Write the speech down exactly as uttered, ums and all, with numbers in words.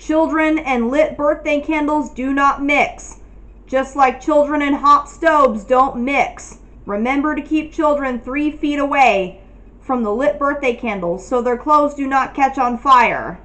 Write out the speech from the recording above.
Children and lit birthday candles do not mix. Just like children and hot stoves don't mix. Remember to keep children three feet away from the lit birthday candles so their clothes do not catch on fire.